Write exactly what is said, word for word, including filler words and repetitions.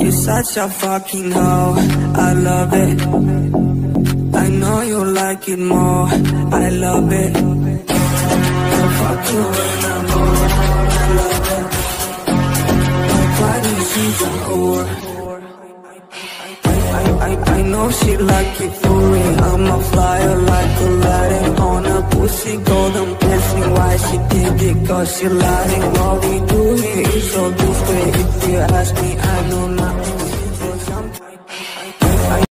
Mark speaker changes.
Speaker 1: You're such a fucking hoe, I love it. I know you like it more, I love it. I'll fuck you when I'm bored, I love it. My body, she's a whore. I, I, I know she like it for me. I'm a flyer like Aladdin on a pussy golden blessing. Why she did it? Cause she lying. What we do here is so discreet. If you ask me, I know nothing.